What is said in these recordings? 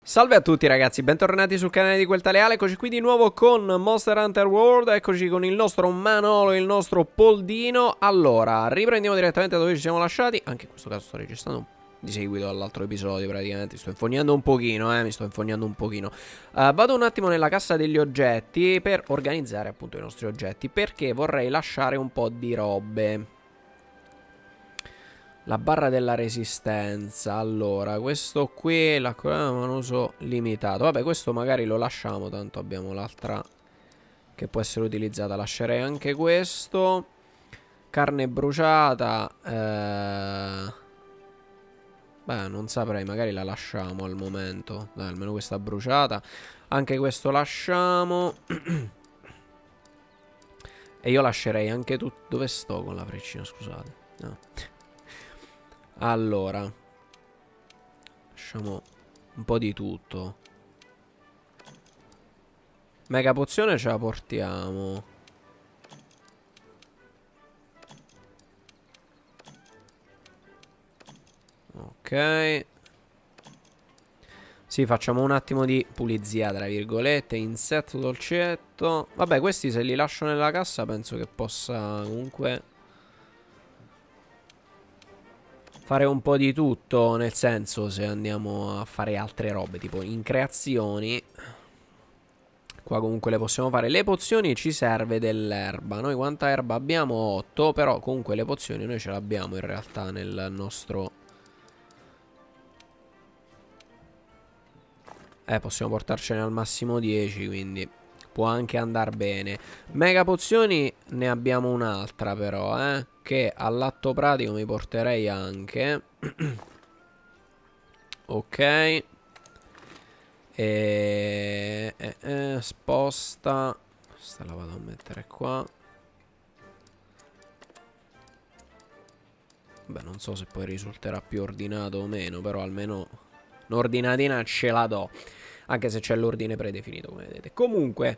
Salve a tutti ragazzi, bentornati sul canale di Quel Taleale. Eccoci qui di nuovo con Monster Hunter World. Eccoci con il nostro Manolo e il nostro Poldino. Allora, riprendiamo direttamente da dove ci siamo lasciati. Anche in questo caso sto registrando di seguito all'altro episodio praticamente. Sto infognando un pochino, mi sto infognando un pochino. Vado un attimo nella cassa degli oggetti per organizzare appunto i nostri oggetti, perché vorrei lasciare un po' di robe. La barra della resistenza. Allora, questo qui l'ha un uso limitato. Vabbè, questo magari lo lasciamo, tanto abbiamo l'altra che può essere utilizzata. Lascerei anche questo. Carne bruciata. Beh, non saprei, magari la lasciamo al momento. Dai, almeno questa bruciata. Anche questo lasciamo. E io lascerei anche tutto. Dove sto con la freccina, scusate? No. Allora, lasciamo un po' di tutto. Mega pozione ce la portiamo. Ok. Sì, facciamo un attimo di pulizia, tra virgolette. Insetto, dolcetto. Vabbè, questi se li lascio nella cassa penso che possa comunque fare un po' di tutto. Nel senso, se andiamo a fare altre robe, tipo in creazioni, qua comunque le possiamo fare. Le pozioni ci serve dell'erba. Noi quanta erba abbiamo? 8. Però comunque le pozioni noi ce le abbiamo in realtà nel nostro... possiamo portarcene al massimo 10, quindi può anche andare bene. Mega pozioni ne abbiamo un'altra però, che all'atto pratico mi porterei anche. Ok. Sposta. Questa la vado a mettere qua. Beh, non so se poi risulterà più ordinato o meno, però almeno un'ordinatina ce la do. Anche se c'è l'ordine predefinito, come vedete. Comunque,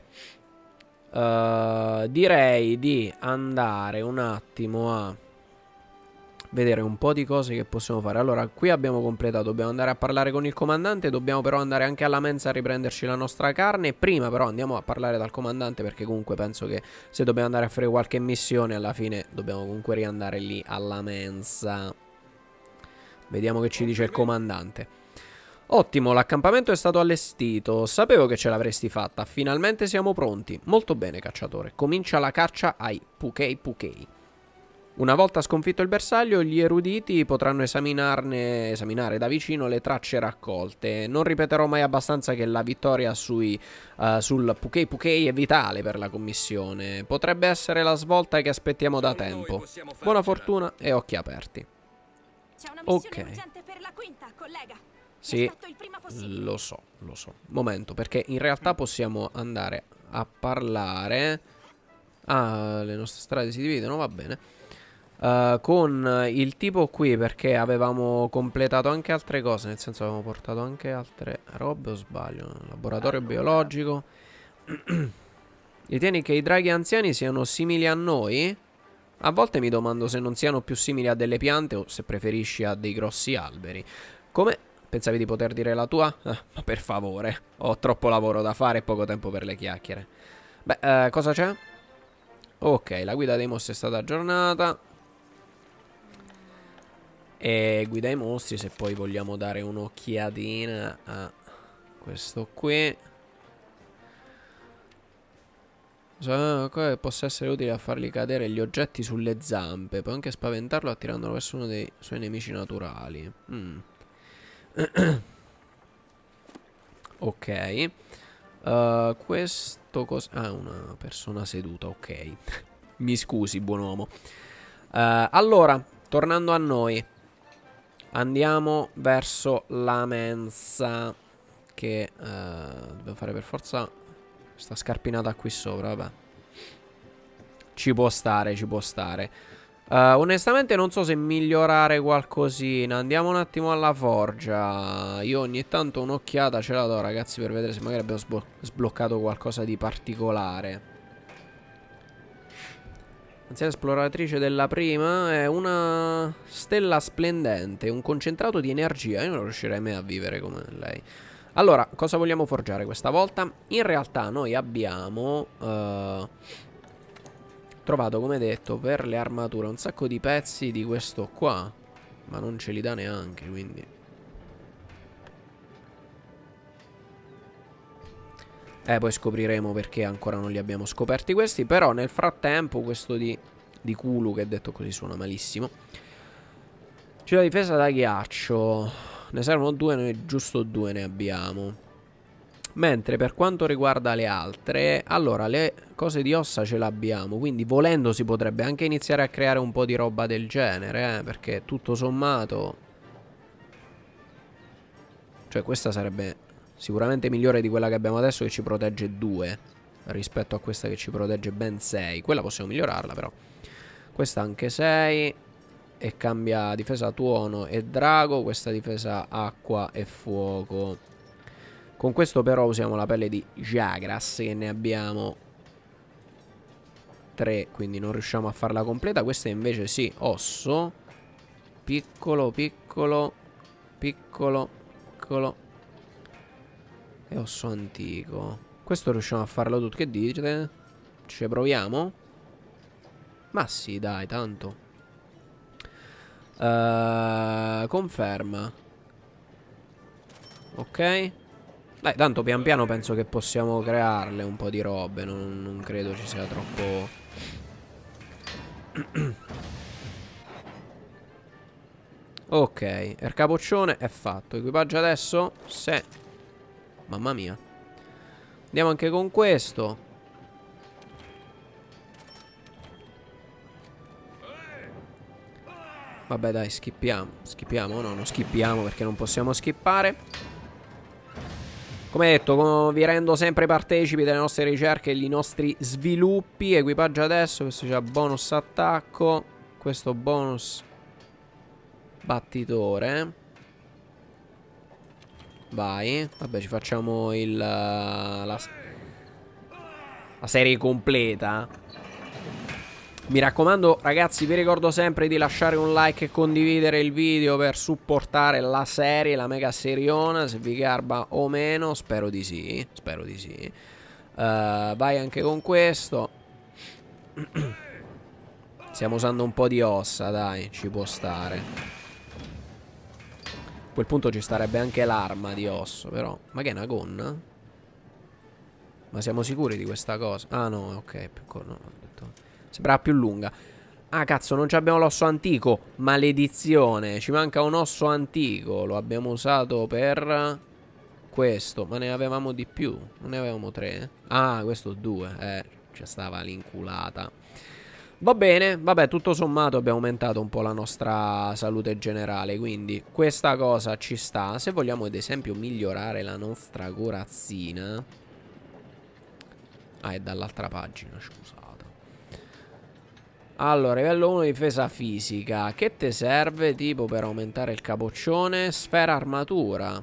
direi di andare un attimo a vedere un po' di cose che possiamo fare. Allora, qui abbiamo completato. Dobbiamo andare a parlare con il comandante. Dobbiamo però andare anche alla mensa a riprenderci la nostra carne. Prima però andiamo a parlare dal comandante, perché comunque penso che se dobbiamo andare a fare qualche missione, alla fine dobbiamo comunque riandare lì alla mensa. Vediamo che ci dice il comandante. Ottimo, l'accampamento è stato allestito. Sapevo che ce l'avresti fatta. Finalmente siamo pronti. Molto bene, cacciatore. Comincia la caccia ai Pukei Pukei. Una volta sconfitto il bersaglio, gli eruditi potranno esaminare da vicino le tracce raccolte. Non ripeterò mai abbastanza che la vittoria sul Pukei Pukei è vitale per la commissione. Potrebbe essere la svolta che aspettiamo da tempo. Buona fortuna e occhi aperti. C'è una missione urgente per la quinta, collega. Sì, lo so. Momento, perché in realtà possiamo andare a parlare. Ah, le nostre strade si dividono, va bene. Con il tipo qui, perché avevamo completato anche altre cose. Nel senso, avevamo portato anche altre robe, o sbaglio? Laboratorio biologico. Ritieni che i draghi anziani siano simili a noi? A volte mi domando se non siano più simili a delle piante o se preferisci a dei grossi alberi. Come? Pensavi di poter dire la tua? Ma per favore, ho troppo lavoro da fare e poco tempo per le chiacchiere. Beh, cosa c'è? Ok, la guida dei mostri è stata aggiornata. E guida ai mostri, se poi vogliamo dare un'occhiatina a questo qui. Possa essere utile a fargli cadere gli oggetti sulle zampe. Può anche spaventarlo attirandolo verso uno dei suoi nemici naturali. Ok. Questo cosa... Ah, una persona seduta, ok. Mi scusi, buon uomo. Allora, tornando a noi, andiamo verso la mensa. Che dobbiamo fare per forza questa scarpinata qui sopra, vabbè. Ci può stare, ci può stare. Onestamente non so se migliorare qualcosina. Andiamo un attimo alla forgia. Io ogni tanto un'occhiata ce la do, ragazzi, per vedere se magari abbiamo sbloccato qualcosa di particolare. Anziana esploratrice della prima è una stella splendente, un concentrato di energia. Io non riuscirei mai a vivere come lei. Allora, cosa vogliamo forgiare questa volta? In realtà noi abbiamo trovato, come detto, per le armature un sacco di pezzi di questo qua. Ma non ce li dà neanche, quindi... poi scopriremo perché ancora non li abbiamo scoperti questi. Però nel frattempo questo di Kulu, che detto così suona malissimo. C'è la difesa da ghiaccio. Ne servono 2, noi giusto 2 ne abbiamo. Mentre per quanto riguarda le altre, allora le cose di ossa ce l'abbiamo. Quindi volendo si potrebbe anche iniziare a creare un po' di roba del genere, perché tutto sommato... Cioè questa sarebbe sicuramente migliore di quella che abbiamo adesso, che ci protegge 2, rispetto a questa che ci protegge ben 6. Quella possiamo migliorarla però. Questa anche 6. E cambia difesa tuono e drago. Questa difesa acqua e fuoco. Con questo però usiamo la pelle di Jagras, che ne abbiamo 3, quindi non riusciamo a farla completa. Questa invece sì, osso. Piccolo, piccolo, piccolo, piccolo. E osso antico. Questo riusciamo a farlo tutto. Che dite? Ci proviamo? Ma sì, dai, tanto. Conferma. Ok. Dai, tanto pian piano penso che possiamo crearle un po' di robe. Non credo ci sia troppo... Ok, il capoccione è fatto. Equipaggio adesso? Sì. Mamma mia. Andiamo anche con questo. Vabbè dai, skippiamo. Skippiamo? No, non skippiamo perché non possiamo skippare. Come detto, vi rendo sempre partecipi delle nostre ricerche e dei nostri sviluppi. Equipaggio adesso. Questo c'ha bonus attacco. Questo bonus battitore. Vai. Vabbè, ci facciamo la serie completa. Mi raccomando ragazzi, vi ricordo sempre di lasciare un like e condividere il video per supportare la serie, la mega seriona, se vi garba o meno. Spero di sì. Spero di sì. Vai anche con questo. Stiamo usando un po' di ossa, dai, ci può stare. A quel punto ci starebbe anche l'arma di osso, però. Ma che è una gonna? Ma siamo sicuri di questa cosa? Ah no, ok, no, sembrava più lunga. Ah cazzo, non abbiamo l'osso antico. Maledizione, ci manca un osso antico. Lo abbiamo usato per questo. Ma ne avevamo di più. Non ne avevamo 3. Ah, questo 2. Ci stava l'inculata. Va bene, vabbè, tutto sommato abbiamo aumentato un po' la nostra salute generale. Quindi questa cosa ci sta. Se vogliamo ad esempio migliorare la nostra corazzina. Ah, è dall'altra pagina, scusate. Allora, livello 1 difesa fisica. Che te serve tipo per aumentare il capoccione? Sfera armatura,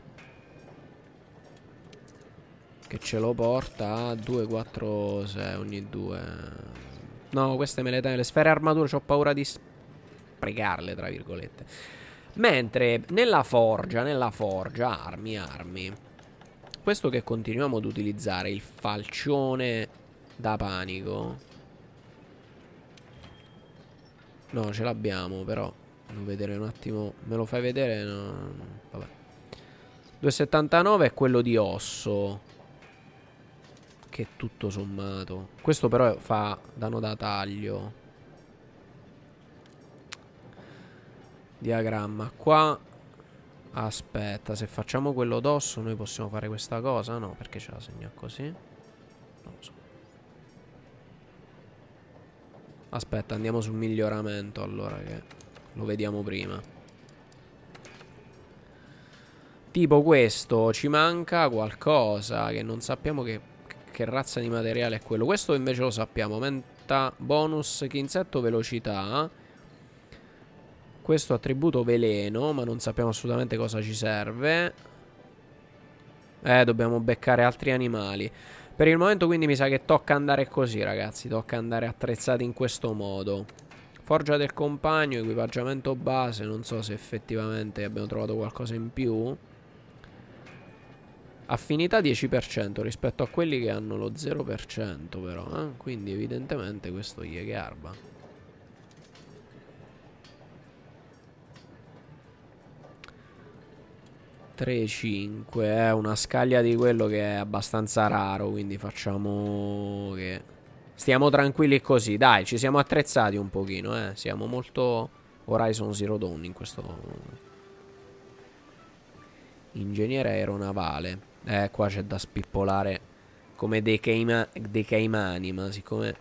che ce lo porta a 2, 4, 6 ogni 2. No, queste me le tengo. Le sfere armatura c'ho paura di sprecarle, tra virgolette. Mentre nella forgia, armi. Questo che continuiamo ad utilizzare, il falcione da panico. No, ce l'abbiamo, però devo vedere un attimo. Me lo fai vedere? No, vabbè. 2,79 è quello di osso, che tutto sommato. Questo però fa danno da taglio. Diagramma. Qua aspetta, se facciamo quello d'osso noi possiamo fare questa cosa? No, perché ce la segna così? Non lo so. Aspetta, andiamo sul miglioramento allora, che lo vediamo prima. Tipo questo, ci manca qualcosa che non sappiamo che razza di materiale è quello. Questo invece lo sappiamo. Aumenta bonus che insetto velocità. Questo attributo veleno, ma non sappiamo assolutamente cosa ci serve. Dobbiamo beccare altri animali. Per il momento quindi mi sa che tocca andare così, ragazzi. Tocca andare attrezzati in questo modo. Forgia del compagno, equipaggiamento base. Non so se effettivamente abbiamo trovato qualcosa in più. Affinità 10% rispetto a quelli che hanno lo 0% però, quindi evidentemente questo gli garba. 3-5 è una scaglia di quello che è abbastanza raro, quindi facciamo che stiamo tranquilli così. Dai, ci siamo attrezzati un pochino, siamo molto Horizon Zero Dawn in questo. Ingegnere aeronavale. Qua c'è da spippolare come dei caimani, ma siccome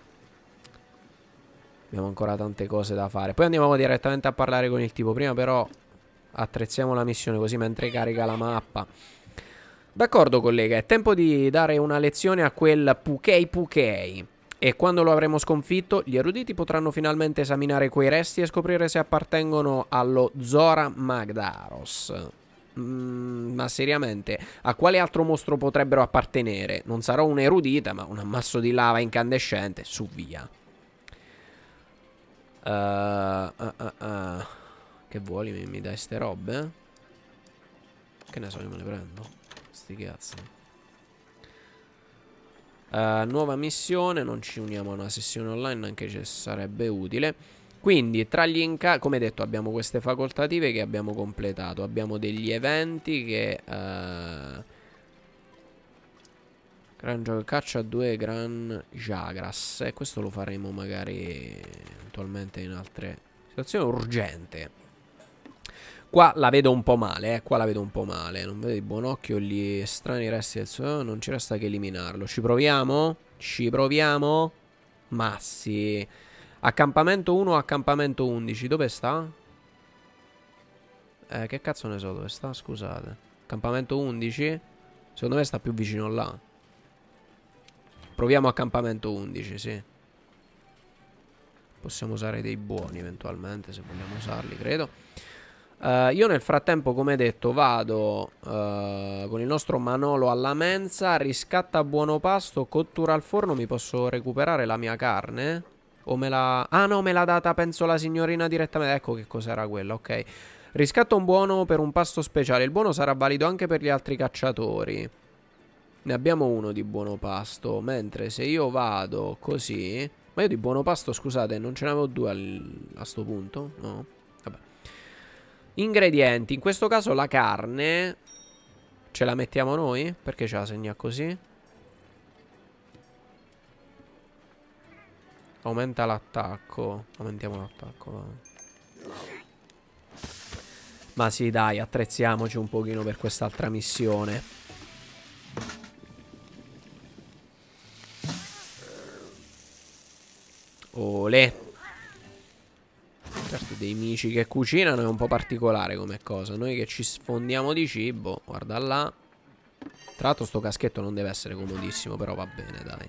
abbiamo ancora tante cose da fare. Poi andiamo direttamente a parlare con il tipo. Prima però attrezziamo la missione così mentre carica la mappa. D'accordo collega, è tempo di dare una lezione a quel Pukei Pukei. E quando lo avremo sconfitto, gli eruditi potranno finalmente esaminare quei resti e scoprire se appartengono allo Zora Magdaros. Ma seriamente, a quale altro mostro potrebbero appartenere? Non sarò un'erudita, ma un ammasso di lava incandescente. Su via. Che vuoi? Mi dai ste robe? Che ne so, io me le prendo. Sti cazzi. Nuova missione. Non ci uniamo a una sessione online, anche se sarebbe utile. Quindi tra gli incarichi, come detto, abbiamo queste facoltative che abbiamo completato. Abbiamo degli eventi che Gran gioco caccia a 2 Gran Jagras. E questo lo faremo magari eventualmente in altre situazioni urgente. Qua la vedo un po' male, qua la vedo un po' male. Non vedo di buon occhio gli strani resti del suo. Non ci resta che eliminarlo. Ci proviamo? Ci proviamo? Ma sì. Accampamento 1 o accampamento 11? Dove sta? Che cazzo ne so dove sta? Scusate. Accampamento 11? Secondo me sta più vicino là. Proviamo accampamento 11, sì. Possiamo usare dei buoni eventualmente, se vogliamo usarli, credo. Io nel frattempo, come detto, vado con il nostro Manolo alla mensa. Riscatta buono pasto, cottura al forno. Mi posso recuperare la mia carne? O me la... Ah no, me l'ha data, penso, la signorina direttamente. Ecco che cos'era quella, ok. Riscatto un buono per un pasto speciale. Il buono sarà valido anche per gli altri cacciatori. Ne abbiamo uno di buono pasto. Mentre se io vado così... Ma io di buono pasto, scusate, non ce ne avevo due a sto punto? No? Vabbè. Ingredienti. In questo caso la carne ce la mettiamo noi? Perché ce la segna così? Aumenta l'attacco. Aumentiamo l'attacco. Ma sì, dai, attrezziamoci un pochino per quest'altra missione. Olè. Certo, dei mici che cucinano è un po' particolare come cosa. Noi che ci sfondiamo di cibo. Guarda là. Tra l'altro sto caschetto non deve essere comodissimo, però va bene, dai.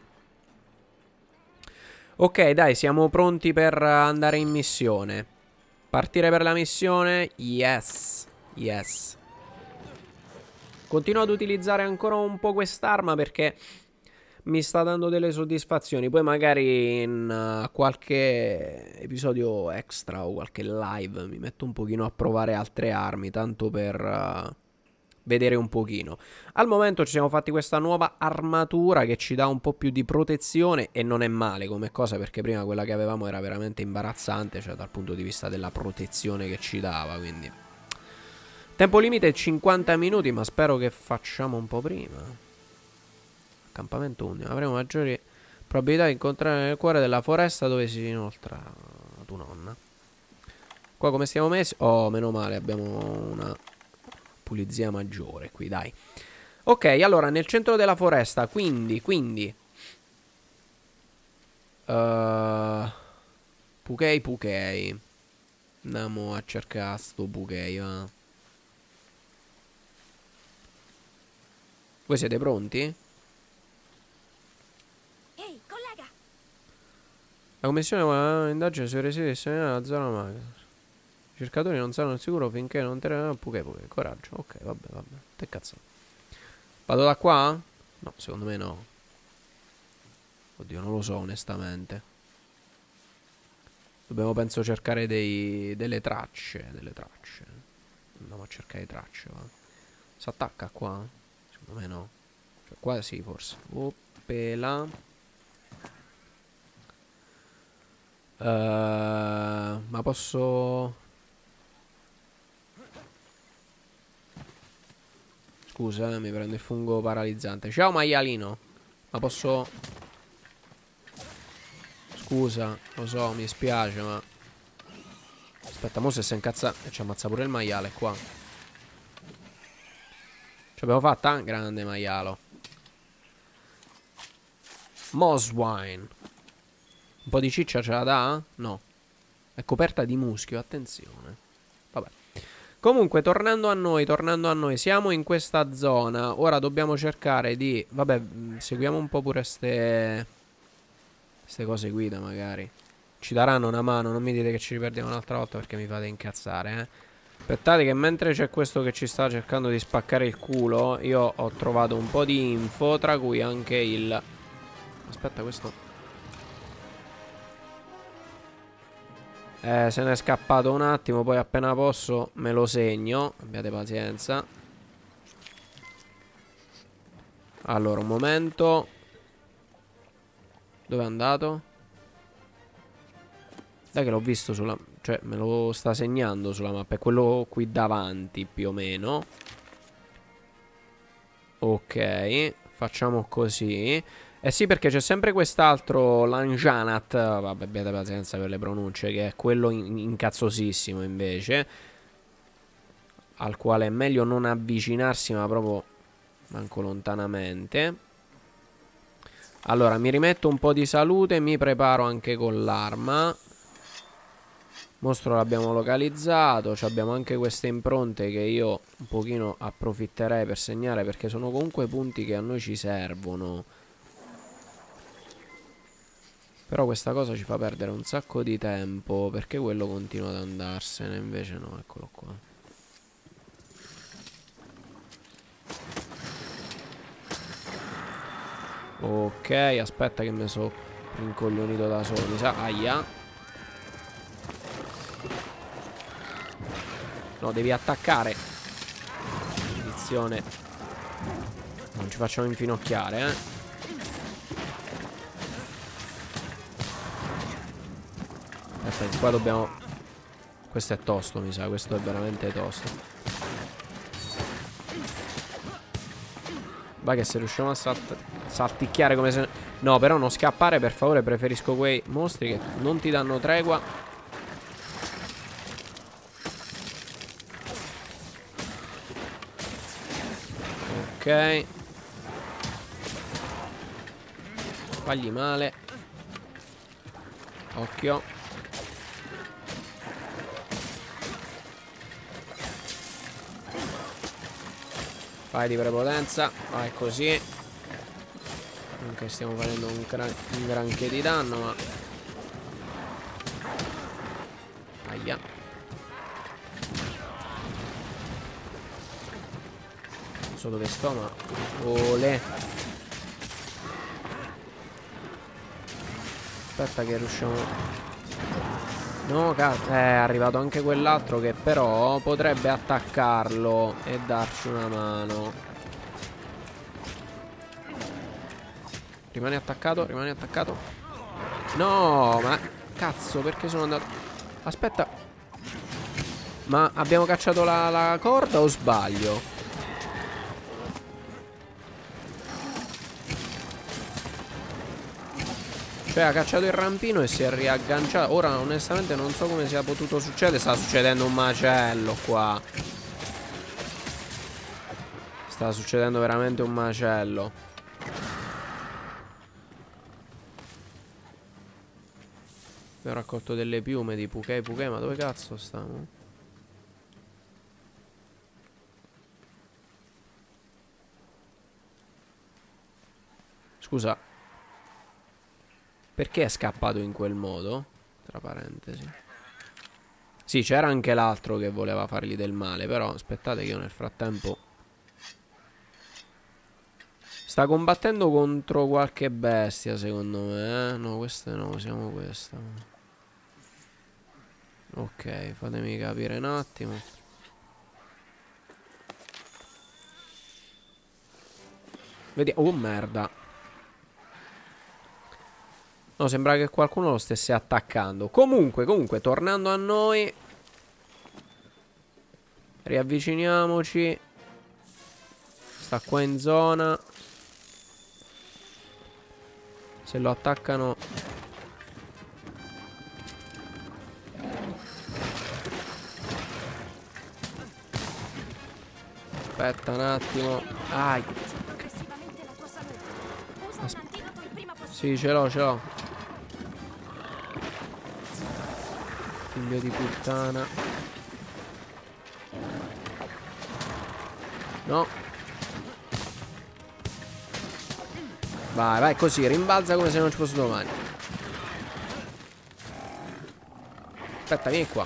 Ok, dai, siamo pronti per andare in missione. Partire per la missione? Yes. Yes. Continuo ad utilizzare ancora un po' quest'arma perché mi sta dando delle soddisfazioni. Poi magari in qualche episodio extra o qualche live mi metto un pochino a provare altre armi, tanto per vedere un pochino. Al momento ci siamo fatti questa nuova armatura che ci dà un po' più di protezione e non è male come cosa, perché prima quella che avevamo era veramente imbarazzante, cioè dal punto di vista della protezione che ci dava, quindi... Tempo limite 50 minuti, ma spero che facciamo un po' prima. Accampamento 11. Avremo maggiori probabilità di incontrare nel cuore della foresta dove si inoltra tua nonna. Qua come stiamo messi? Oh, meno male, abbiamo una pulizia maggiore qui, dai. Ok, allora, nel centro della foresta, quindi Pukei Pukei. Andiamo a cercare sto Pukei, va. Voi siete pronti? Ehi, collega! La commissione vuole indagine sui residui della zona maga. I cercatori non saranno sicuro finché non terranno Pukei Pukei. Coraggio. Ok, vabbè. Te cazzo. Vado da qua? No, secondo me no. Oddio, non lo so onestamente. Dobbiamo, penso, cercare delle tracce. Andiamo a cercare tracce, va. Si attacca qua? secondo me no. Cioè, qua sì, forse. Oppela. Ma posso... Scusa, mi prendo il fungo paralizzante. Ciao maialino. Ma posso... Scusa, lo so, mi spiace, ma... Aspetta, mo se si incazza e ci ammazza pure il maiale qua. Ci abbiamo fatta? Grande maialo. Moswine. Un po' di ciccia ce la dà? No. È coperta di muschio, attenzione. Vabbè. Comunque, tornando a noi, siamo in questa zona. Ora dobbiamo cercare di... Vabbè, seguiamo un po' pure ste cose guida, magari. Ci daranno una mano, non mi dite che ci riperdiamo un'altra volta perché mi fate incazzare, eh. Aspettate che mentre c'è questo che ci sta cercando di spaccare il culo, io ho trovato un po' di info, tra cui anche il... Aspetta, questo... se ne è scappato un attimo, poi appena posso me lo segno. Abbiate pazienza. Allora, un momento. Dove è andato? Dai che l'ho visto sulla... Cioè, me lo sta segnando sulla mappa. È quello qui davanti, più o meno. Ok, facciamo così. Eh sì, perché c'è sempre quest'altro Lanjanat. Vabbè, abbiate pazienza per le pronunce. Che è quello incazzosissimo invece. Al quale è meglio non avvicinarsi, ma proprio manco lontanamente. Allora, mi rimetto un po' di salute. Mi preparo anche con l'arma. Mostro l'abbiamo localizzato. Abbiamo anche queste impronte che io un pochino approfitterei per segnare, perché sono comunque punti che a noi ci servono. Però questa cosa ci fa perdere un sacco di tempo, perché quello continua ad andarsene. Invece no, eccolo qua. Ok, aspetta che mi sono rincoglionito da solo. Mi sa, aia. No, devi attaccare. Edizione. Non ci facciamo infinocchiare, eh. Aspetta, qua dobbiamo... Questo è tosto, mi sa. Questo è veramente tosto. Vai che se riusciamo a salticchiare come se... No, però non scappare, per favore. Preferisco quei mostri che non ti danno tregua. Ok. Fagli male. Occhio. Vai di prepotenza. Vai così. Non che stiamo facendo un granché di danno, ma... Aia. Non so dove sto, ma... Olè. Aspetta che riusciamo... No, cazzo, è arrivato anche quell'altro che però potrebbe attaccarlo e darci una mano. Rimani attaccato, rimani attaccato. No, ma cazzo, perché sono andato... Aspetta. Ma abbiamo cacciato la corda o sbaglio? Cioè ha cacciato il rampino e si è riagganciato. Ora onestamente non so come sia potuto succedere. Sta succedendo un macello qua. Sta succedendo veramente un macello. Abbiamo raccolto delle piume di Pukei Pukei. Ma dove cazzo stiamo? Scusa. Perché è scappato in quel modo? Tra parentesi. Sì, c'era anche l'altro che voleva fargli del male. Però aspettate che io nel frattempo... Sta combattendo contro qualche bestia, secondo me, eh? No, queste no, siamo questa. Ok, fatemi capire un attimo. Vediamo. Oh merda. No, sembra che qualcuno lo stesse attaccando. Comunque, tornando a noi, riavviciniamoci. Sta qua in zona. Se lo attaccano. Aspetta un attimo. Progressivamente la tua salute. Usa un antidoto il prima possibile. Sì, ce l'ho. Figlio di puttana. No. Vai, così, rimbalza come se non ci fosse domani. Aspetta, vieni qua.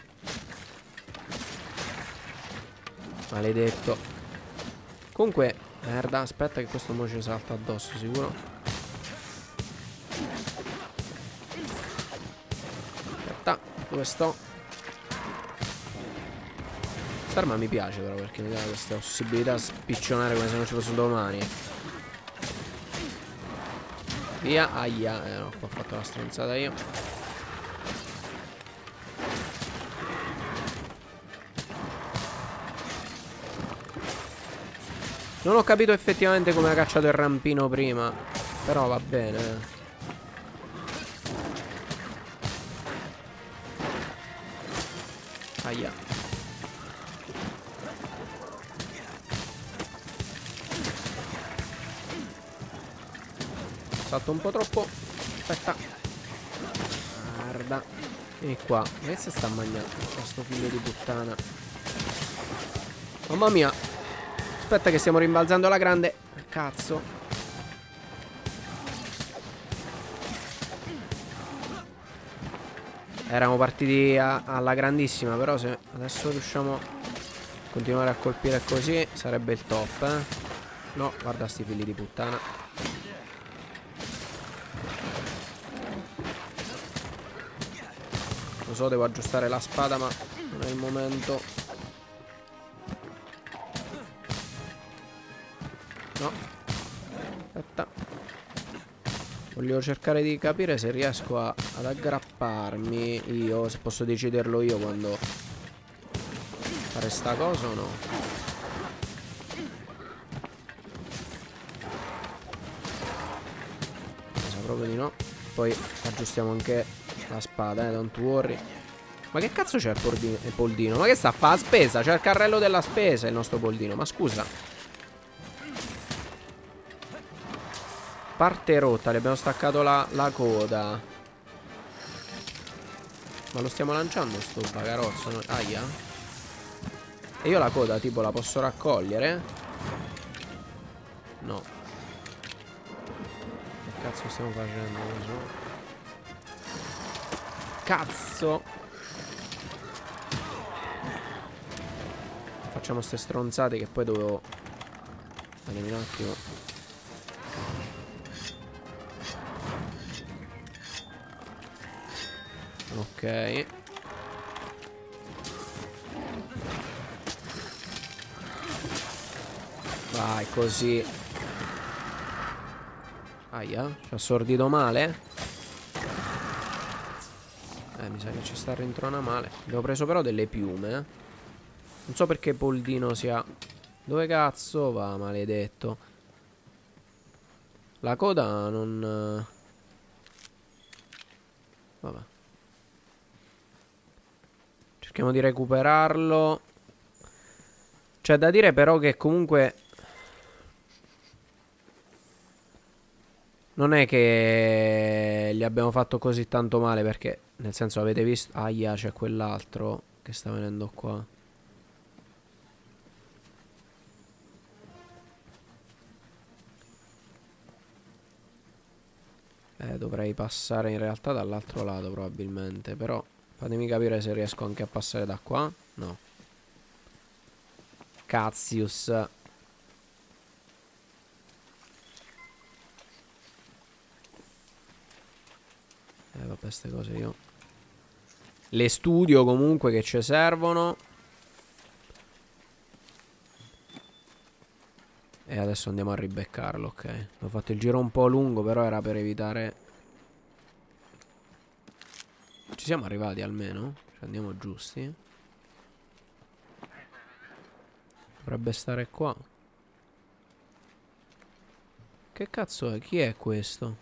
Maledetto. Comunque, merda, aspetta che questo mo ci salta addosso, sicuro. Aspetta, dove sto? Quest'arma mi piace però perché mi dà questa possibilità di spiccionare come se non ci fosse domani. Via, aia, no, qua ho fatto la stronzata io. Non ho capito effettivamente come ha cacciato il rampino prima. Però va bene. Aia. Salto un po' troppo. Aspetta. Guarda. Vieni qua. Ma che si sta mangiando questo figlio di puttana? Mamma mia. Aspetta che stiamo rimbalzando alla grande. Cazzo. Eravamo partiti alla grandissima. Però se adesso riusciamo a continuare a colpire così sarebbe il top, eh. No, guarda sti figli di puttana. Lo so, devo aggiustare la spada, ma non è il momento. No. Aspetta. Voglio cercare di capire se riesco ad aggrapparmi io, se posso deciderlo io quando fare sta cosa o no. Mi sa proprio di no. Poi aggiustiamo anche la spada, don't worry. Ma che cazzo c'è il Poldino? Ma che sta a fare la spesa? C'è il carrello della spesa il nostro Poldino. Ma scusa. Parte rotta, le abbiamo staccato la coda. Ma lo stiamo lanciando sto bagarozzo, no? Aia. E io la coda tipo la posso raccogliere? No. Che cazzo stiamo facendo? Cazzo. Facciamo ste stronzate che poi dovevo. Datemi un attimo. Ok. Vai così. Aia, ci ha sordito male. Mi sa che ci sta rintrona male. Abbiamo preso però delle piume. Non so perché Poldino sia. Dove cazzo va, maledetto? La coda non. Vabbè. Cerchiamo di recuperarlo. C'è da dire però che comunque non è che gli abbiamo fatto così tanto male, perché nel senso avete visto. Aia, c'è quell'altro che sta venendo qua. Dovrei passare in realtà dall'altro lato probabilmente. Però fatemi capire se riesco anche a passare da qua. No. Cazzius. Vabbè, ste cose io le studio comunque che ci servono. E adesso andiamo a ribeccarlo, ok. Ho fatto il giro un po' lungo, però era per evitare... Ci siamo arrivati almeno? Cioè andiamo giusti? Dovrebbe stare qua. Che cazzo è? Chi è questo?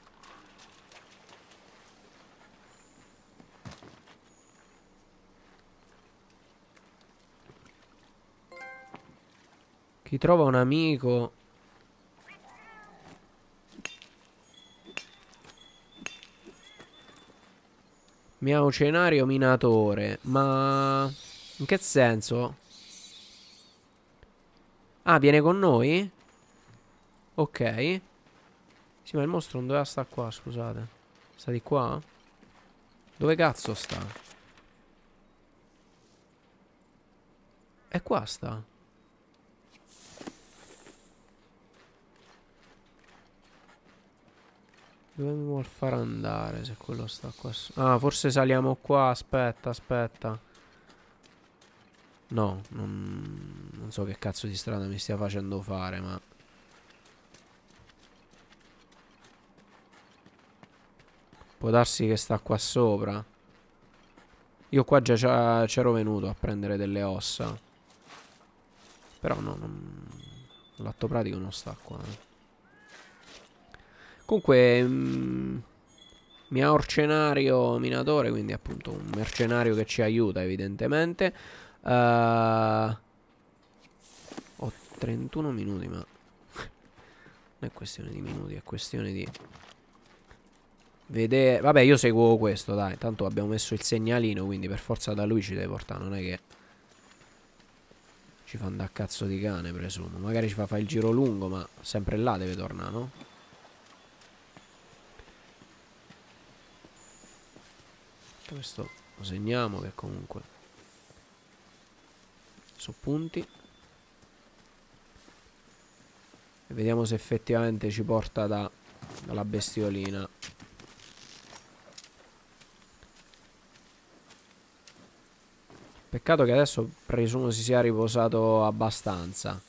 Chi trova un amico... Miaucenario minatore. Ma... In che senso? Ah, viene con noi? Ok. Sì, ma il mostro non doveva sta qua, scusate. Sta di qua? Dove cazzo sta? È qua sta. Dove mi vuol far andare se quello sta qua? Ah, forse saliamo qua. Aspetta, aspetta. No, non so che cazzo di strada mi stia facendo fare, ma... Può darsi che sta qua sopra. Io qua già c'ero venuto a prendere delle ossa. Però no, l'atto pratico non sta qua. Comunque... Miaorcenario minatore, quindi appunto un mercenario che ci aiuta evidentemente. Ho 31 minuti, ma... Non è questione di minuti, è questione di... Vedere... Vabbè, io seguo questo, dai. Tanto abbiamo messo il segnalino, quindi per forza da lui ci deve portare. Non è che ci fa andare a cazzo di cane, presumo. Magari ci fa fare il giro lungo, ma sempre là deve tornare, no? Questo lo segniamo, che comunque sono punti. E vediamo se effettivamente ci porta dalla bestiolina. Peccato che adesso presumo si sia riposato abbastanza.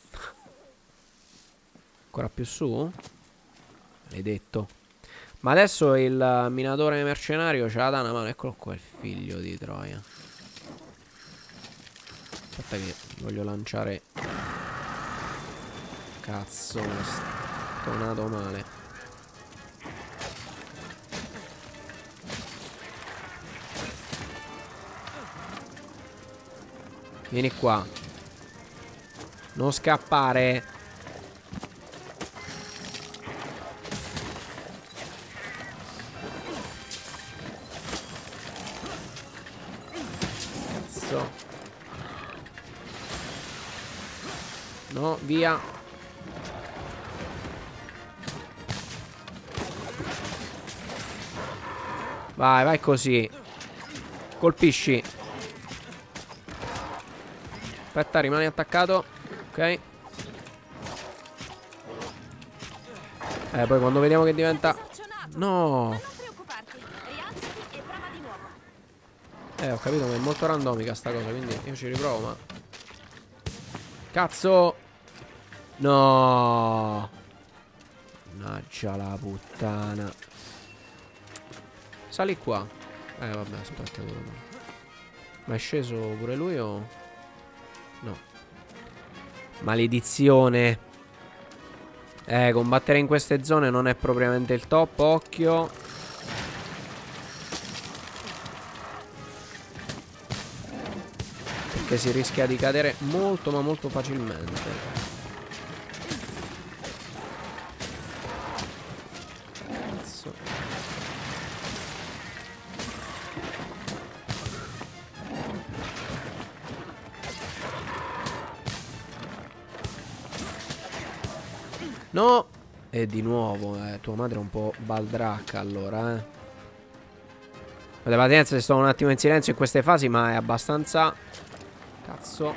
Ancora più su? Maledetto. Ma adesso il minatore mercenario ce la dà una mano. Eccolo qua il figlio di Troia. Aspetta che voglio lanciare. Cazzo, mi è stonato male. Vieni qua. Non scappare. Cazzo. No, via. Vai, vai così. Colpisci. Aspetta, rimani attaccato. Ok. Poi quando vediamo che diventa... No. Non preoccuparti, rialzati e prova di nuovo. Ho capito, ma è molto randomica sta cosa, quindi io ci riprovo, ma... Cazzo. No. Mannaggia la puttana. Sali qua. Vabbè, aspetta. Ma è sceso pure lui o... No. Maledizione. Combattere in queste zone non è propriamente il top. Occhio. Perché si rischia di cadere molto ma molto facilmente. Cazzo. No. E di nuovo, tua madre è un po' baldracca allora, Avete pazienza se sto un attimo in silenzio in queste fasi, ma è abbastanza... Cazzo.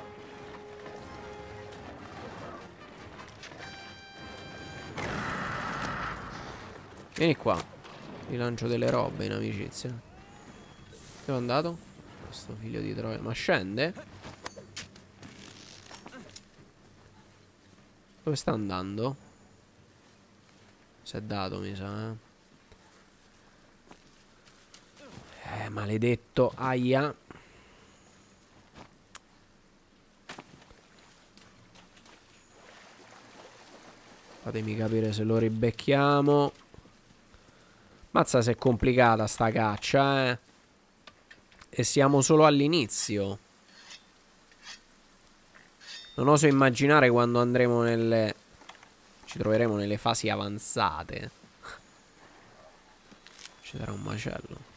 Vieni qua. Ti lancio delle robe in amicizia. Dove è andato? Questo figlio di Troia. Ma scende? Dove sta andando? Si è dato, mi sa, maledetto. Aia. Fatemi capire se lo ribecchiamo. Mazza se è complicata sta caccia, eh. E siamo solo all'inizio. Non oso immaginare quando andremo nelle... ci troveremo nelle fasi avanzate. Ci sarà un macello.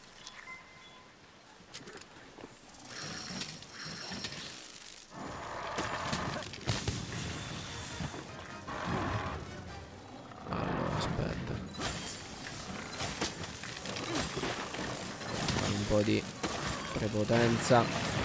Allora, aspetta. Fare un po' di prepotenza.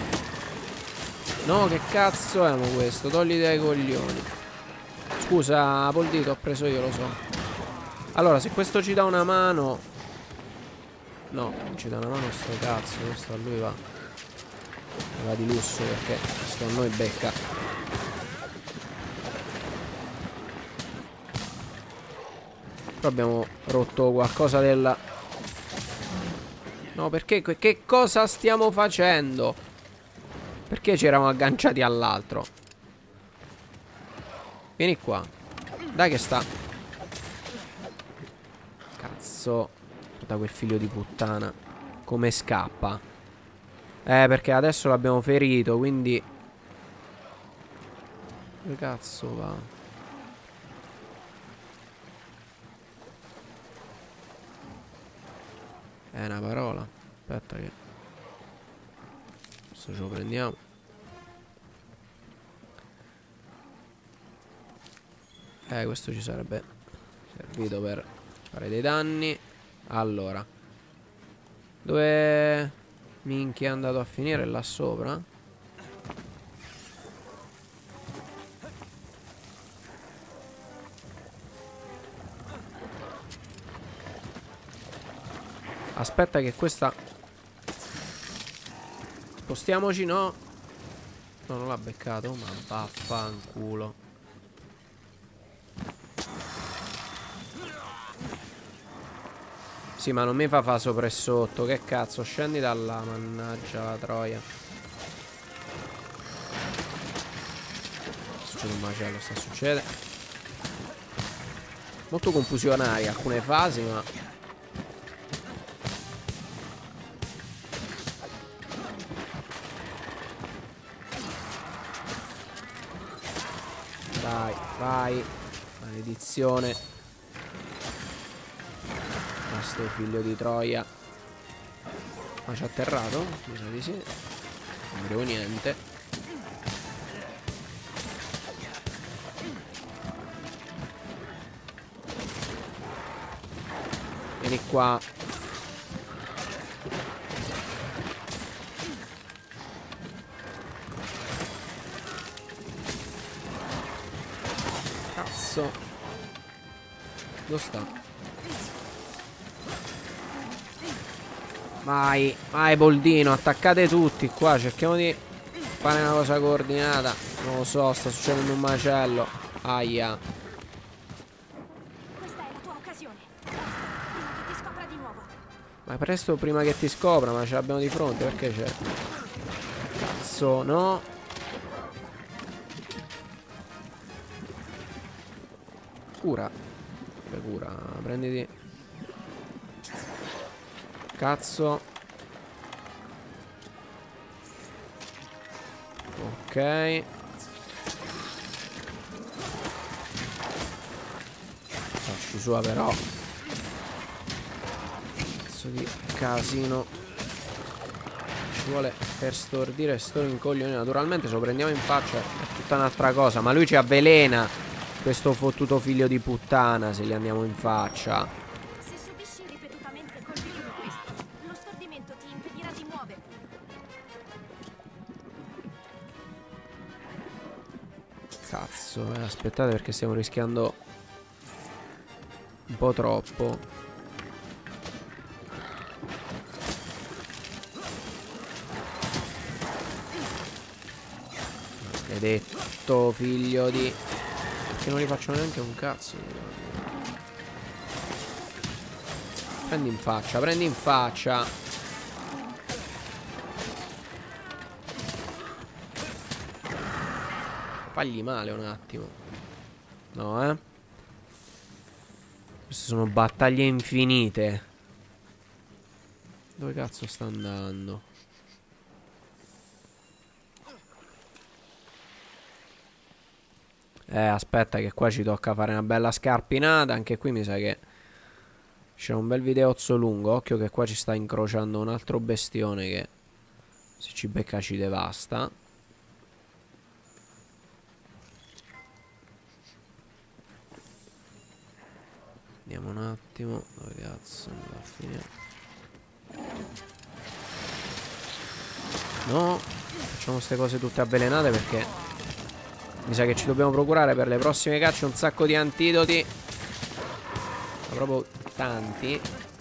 No, che cazzo è questo? Togli dai coglioni. Scusa, Poldito, ho preso io, lo so. Allora, se questo ci dà una mano... No, non ci dà una mano sto cazzo. Questo a lui va. Va di lusso perché sto a noi becca. Però abbiamo rotto qualcosa della... No, perché? Che cosa stiamo facendo? Perché ci eravamo agganciati all'altro? Vieni qua. Dai che sta. Cazzo. Da quel figlio di puttana. Come scappa? Perché adesso l'abbiamo ferito, quindi... Dove cazzo va? È una parola. Aspetta che... Questo ce lo prendiamo. Questo ci sarebbe servito per fare dei danni. Allora, dove minchia è andato a finire? Là sopra? Aspetta che questa... Spostiamoci, no. No, non l'ha beccato. Ma vaffanculo. Sì, ma non mi fa sopra e sotto. Che cazzo, scendi da là, mannaggia la troia. Succede un macello, sta succede. Molto confusionaria alcune fasi, ma... Dai, vai. Maledizione. Sto figlio di troia. Ma ci ha atterrato? Mi sa di sì. Non vedevo niente. Vieni qua. Cazzo. Dove sta? Vai, vai Boldino, attaccate tutti qua, cerchiamo di fare una cosa coordinata. Non lo so, sta succedendo un macello. Aia. Questa è la tua occasione. Prima che ti scopra di nuovo. Ma presto prima che ti scopra, ma ce l'abbiamo di fronte, perché c'è? Cazzo, no. Cura. Che cura, prenditi. Cazzo. Ok. Faccio sua però. Cazzo di casino. Ci vuole per stordire sto rincoglione. Naturalmente se lo prendiamo in faccia è tutta un'altra cosa. Ma lui ci avvelena. Questo fottuto figlio di puttana se li andiamo in faccia. Cazzo, aspettate perché stiamo rischiando un po' troppo. Maledetto figlio di... Che non li faccio neanche un cazzo. Prendi in faccia, prendi in faccia. Fagli male un attimo. No, Queste sono battaglie infinite. Dove cazzo sta andando? Aspetta che qua ci tocca fare una bella scarpinata. Anche qui mi sa che c'è un bel videozzo lungo. Occhio che qua ci sta incrociando un altro bestione che se ci becca ci devasta. Vediamo un attimo. Dove cazzo andiamo a finire? No, facciamo queste cose tutte avvelenate perché mi sa che ci dobbiamo procurare per le prossime cacce un sacco di antidoti. Ma proprio tanti.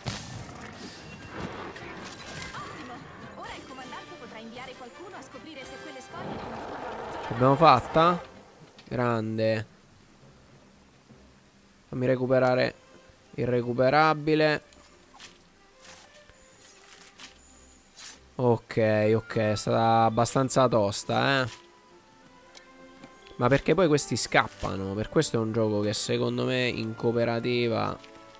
Ottimo. Ora il comandante potrà inviare qualcuno a scoprire se quelle scorie conducono alla zona. L'abbiamo fatta? Grande. Fammi recuperare il recuperabile. Ok, è stata abbastanza tosta, Ma perché poi questi scappano. Per questo è un gioco che secondo me in cooperativa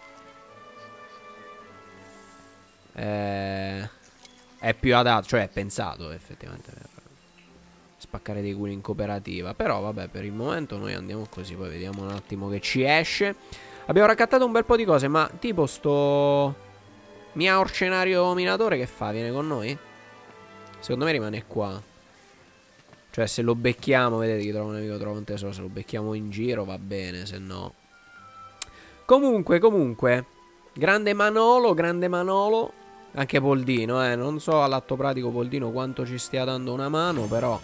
è più adatto. Cioè è pensato effettivamente per spaccare dei culi in cooperativa. Però vabbè, per il momento noi andiamo così. Poi vediamo un attimo che ci esce. Abbiamo raccattato un bel po' di cose. Ma tipo sto Miaur scenario minatore che fa? Viene con noi? Secondo me rimane qua. Cioè se lo becchiamo, vedete che trova un nemico, trova un tesoro. Se lo becchiamo in giro va bene, se no. Comunque grande Manolo. Anche Poldino, non so all'atto pratico Poldino quanto ci stia dando una mano, però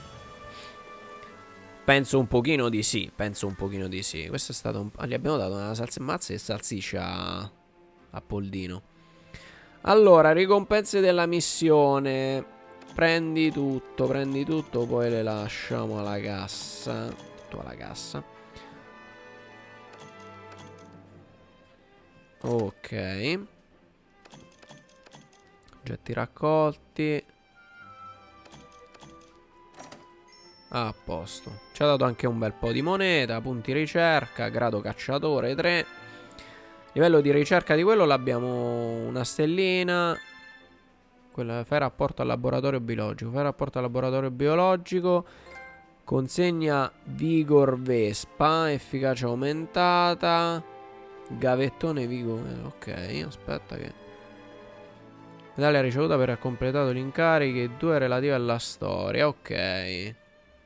penso un pochino di sì. Questo è stato gli abbiamo dato una mazza e salsiccia a Poldino. Allora, ricompense della missione. Prendi tutto, poi le lasciamo alla cassa. Tutto alla cassa. Ok. Oggetti raccolti. A posto. Ci ha dato anche un bel po' di moneta. Punti ricerca. Grado cacciatore 3. Livello di ricerca di quello l'abbiamo una stellina. Fai rapporto al laboratorio biologico. Consegna Vigor Vespa. Efficacia aumentata. Gavettone Vigor. Ok, aspetta che medaglia ricevuta per aver completato gli incarichi e 2 relative alla storia. Ok.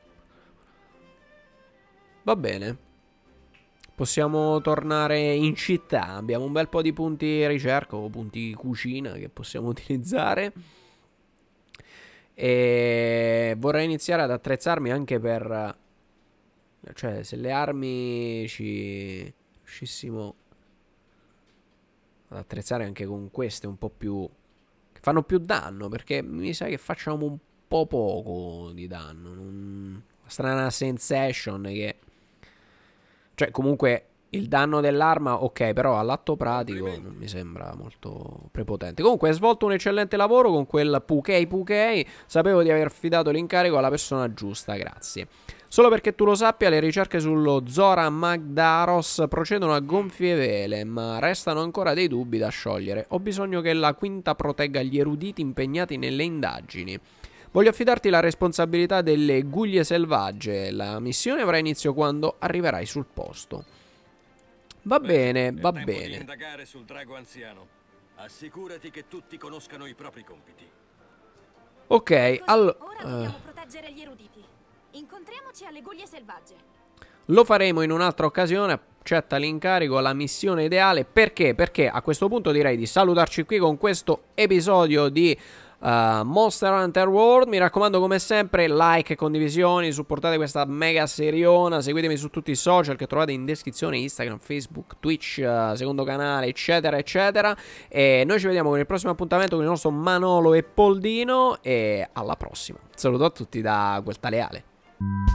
Va bene. Possiamo tornare in città. Abbiamo un bel po' di punti ricerca o punti cucina che possiamo utilizzare. E vorrei iniziare ad attrezzarmi anche per... Cioè, se le armi ci riuscissimo ad attrezzare anche con queste un po' più... che fanno più danno, perché mi sa che facciamo un po' poco di danno. Una strana sensation che... Cioè, comunque, il danno dell'arma, ok, però all'atto pratico non mi sembra molto prepotente. Comunque, hai svolto un eccellente lavoro con quel Pukei. Sapevo di aver affidato l'incarico alla persona giusta, grazie. Solo perché tu lo sappia, le ricerche sullo Zora Magdaros procedono a gonfie vele, ma restano ancora dei dubbi da sciogliere. Ho bisogno che la quinta protegga gli eruditi impegnati nelle indagini. Voglio affidarti la responsabilità delle guglie selvagge. La missione avrà inizio quando arriverai sul posto. Va bene, va bene. Di indagare sul drago anziano. Assicurati che tutti conoscano i propri compiti. Ok, allora dobbiamo proteggere gli eruditi. Incontriamoci alle guglie selvagge. Lo faremo in un'altra occasione. Accetta l'incarico, la missione ideale. Perché? Perché a questo punto direi di salutarci qui con questo episodio di Monster Hunter World. Mi raccomando, come sempre, like e condivisioni, supportate questa mega seriona, seguitemi su tutti i social che trovate in descrizione: Instagram, Facebook, Twitch, secondo canale, eccetera eccetera. E noi ci vediamo con il prossimo appuntamento con il nostro Manolo e Poldino, e alla prossima. Saluto a tutti da quel tale Ale.